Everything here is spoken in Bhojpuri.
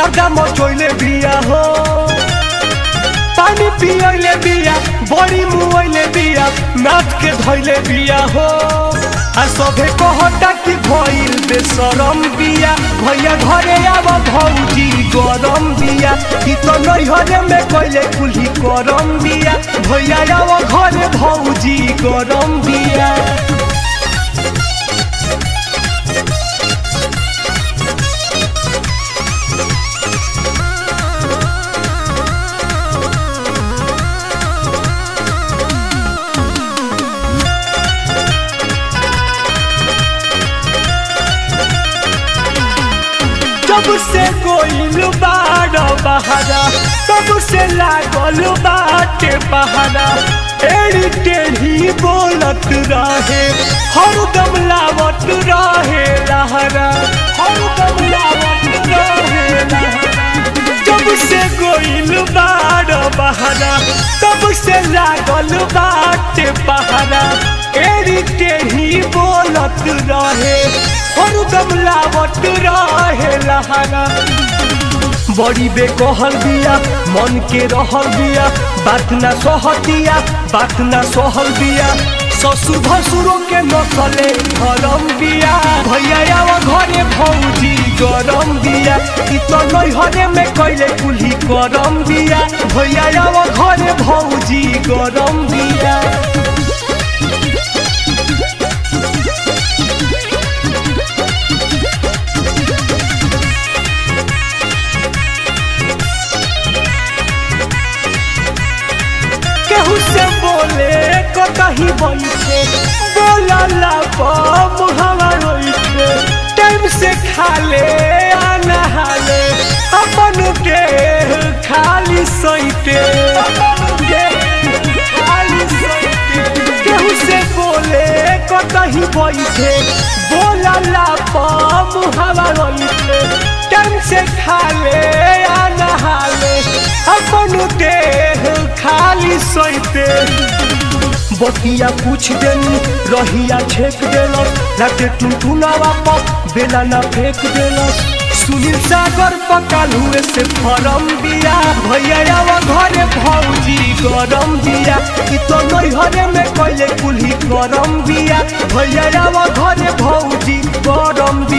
गर्दा मचोइले बिया हो पानी पियले बिया बड़ी मुइले बिया नाच के धइले बिया हो आ सभे कहता कि भइल बेशरम बिया भैया घरे आव भौजी गरम बिया कि तो नैहरे में कइले कुल्ही करम बिया भैया आव घरे भौजी गरम बिया तब से कोइल बाड़ बहारा तब से लागल बाटे पहाड़ा एड़ी टेढ़ी बोलत रहे हरदम लावत रहे लहरा हरदम लावत रहे लहरा तब से कोइल बाड़ बहारा तब से लागल बाटे पहाड़ा एड़ी टेढ़ी बोलत रहे हरदम लावत रहे लहरा बड़ी बेकहल बिया मन के रहल बिया बात ना सहतिया बात ना सहल बिया ससुर भसुरों के नसले धरम बिया भैया आव घरे भौजी गरम बिया कि तो नैहरे में कइले कुल्ही करम बिया भैया आव घरे भौजी गरम बिया से बोले कहीं बैठे बोला मुहावा रोइठे टाइम से खा ले आना हाले अपन के खाली सैते केहू से बोले कहीं बैठे बोला मुहावा रोइठे टाइम से खा ले आना हाले अपन के खाली सैते बतिया पूछ देनी रहिया छेक देलस लाते टुनटुनावा पर बेला ना फेंक देलस सुनील सागर पकाल हुए से फरम बिया भैया आव घरे भौजी गरम बिया कि तो नैहरे में कइले कुल्ही करम बिया भैया आव घरे भौजी गरम बिया।